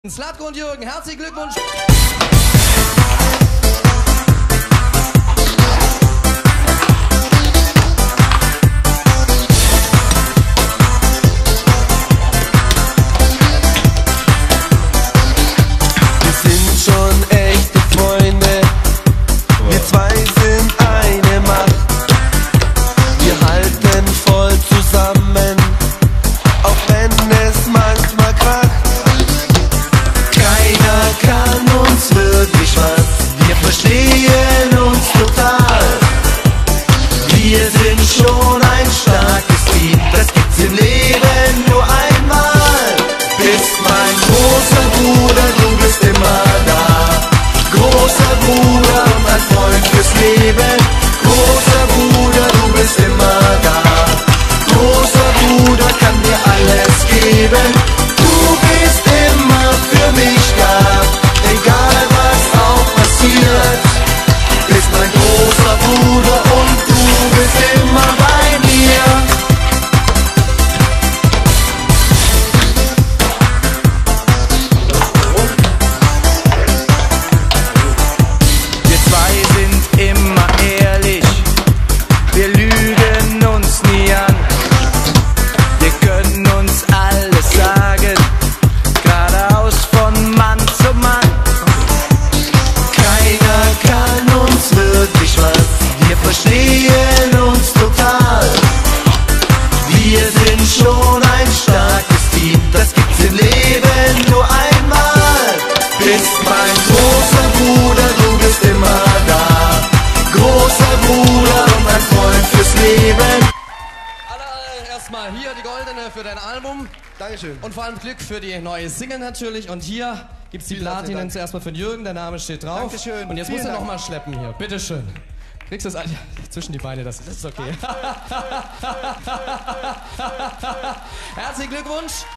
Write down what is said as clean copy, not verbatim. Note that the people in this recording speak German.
Slatko und Jürgen, herzlichen Glückwunsch! Wir sind schon echte Freunde, wir zwei sind eine Macht. Wir halten voll zusammen, auch wenn es manchmal kracht. Keiner kann uns wirklich was, wir verstehen uns total. Wir sind schon ein starkes Team, das gibt's im Leben nur einmal. Bist mein großer Bruder, du bist immer da. Großer Bruder und ein Freund fürs Leben. Großer Bruder, du bist immer da. Großer Bruder kann dir alles geben. Du bist immer für mich da, egal was auch passiert. Bist mein großer Bruder und du bist immer bei mir. Wir zwei sind immer ehrlich, wir lügen uns nie an. Wir können uns alles sagen, geradeaus von Mann zu Mann. Keiner kann uns wirklich was, wir verstehen uns total. Wir sind schon ein starkes Team, das gibt's im Leben nur einmal. Bist mein großer Bruder, du bist immer da. Großer Bruder und ein Freund fürs Leben. Erstmal hier die goldene für dein Album. Dankeschön. Und vor allem Glück für die neue Single natürlich. Und hier gibt's die Platinen zuerst mal für den Jürgen, der Name steht drauf. Dankeschön. Und jetzt musst du nochmal schleppen hier. Bitteschön. Kriegst du das zwischen die Beine, das ist okay. Herzlichen Glückwunsch.